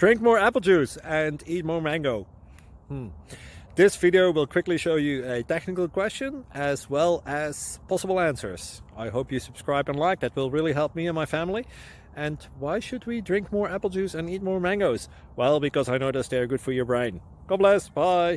Drink more apple juice and eat more mango. This video will quickly show you a technical question as well as possible answers. I hope you subscribe and like, that will really help me and my family. And why should we drink more apple juice and eat more mangoes? Well, because I noticed they're good for your brain. God bless, bye!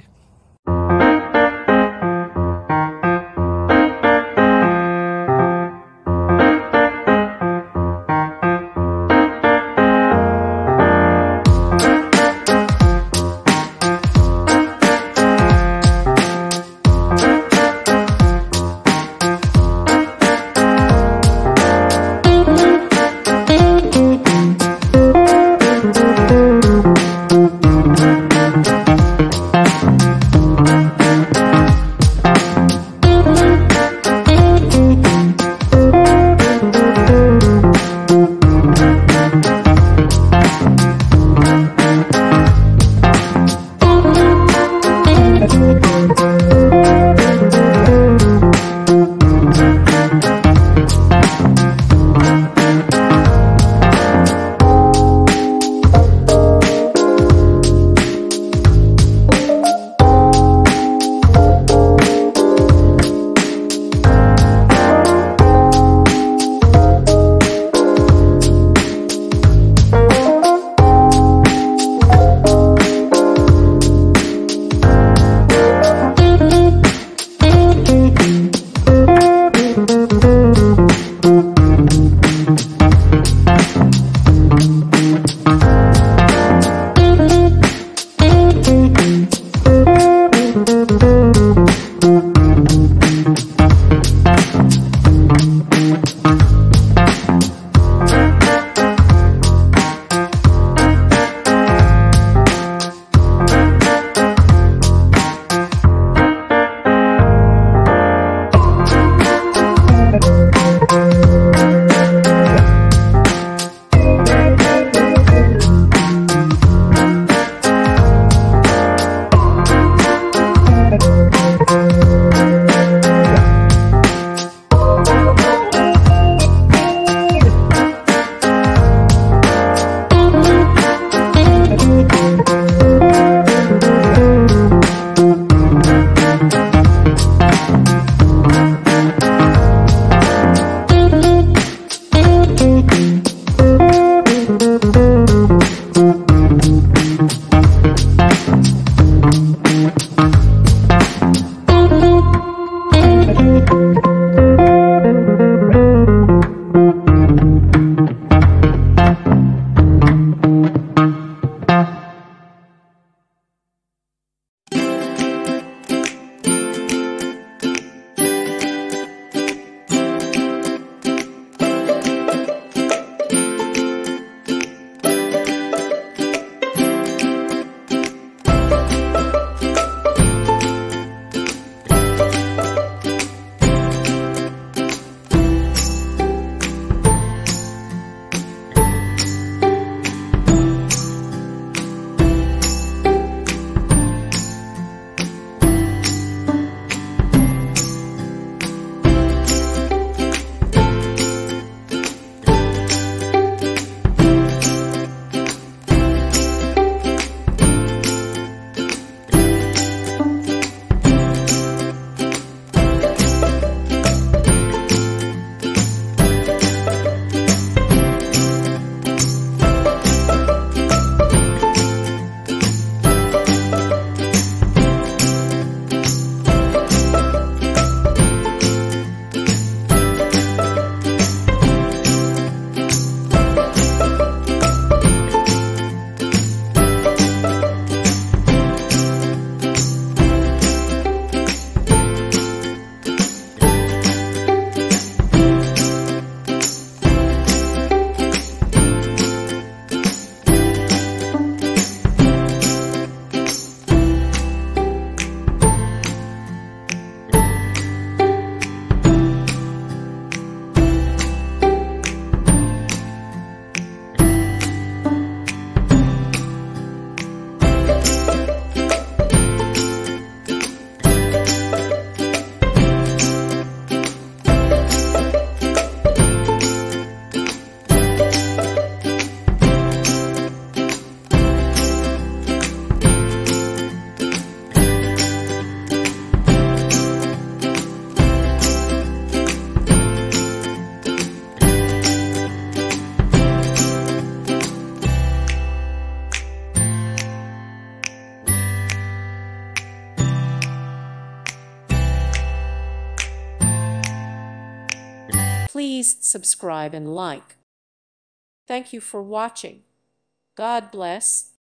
Please subscribe and like. Thank you for watching. God bless.